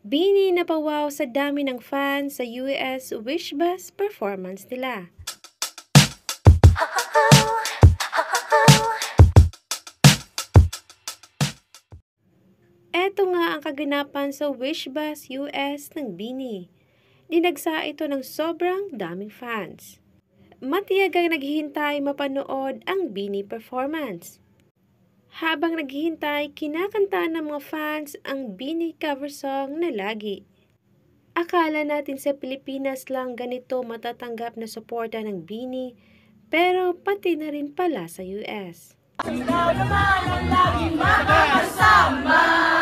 Bini napawaw sa dami ng fans sa US Wish Bus performance nila. Eto nga ang kaganapan sa Wish Bus US ng Bini. Dinagsa ito ng sobrang daming fans. Matiyagang naghihintay mapanood ang Bini performance. Habang naghihintay, kinakanta ng mga fans ang Bini cover song na Lagi. Akala natin sa Pilipinas lang ganito matatanggap na suporta ng Bini, pero pati na rin pala sa US. Ikaw naman ang laging makakasama.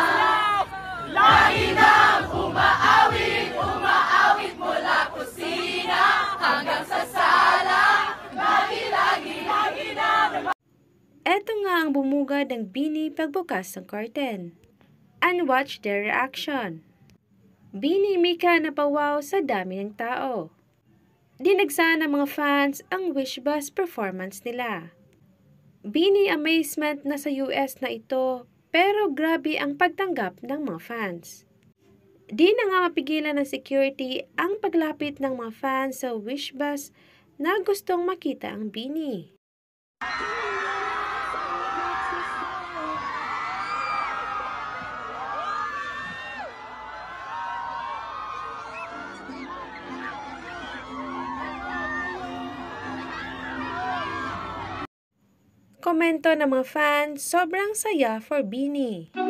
Lagi nang umaawit mula kusina hanggang sa sala. Lagi na. Eto nga ang bumugad ng Bini pagbukas ng curtain. And watch their reaction. Bini Mika napawaw sa dami ng tao. Dinagsa ng mga fans ang Wish Bus performance nila. Bini amazement na sa US na ito, pero grabe ang pagtanggap ng mga fans. Di na nga mapigilan ng security ang paglapit ng mga fans sa Wish Bus na gustong makita ang Bini. Komento ng mga fans, sobrang saya for Bini.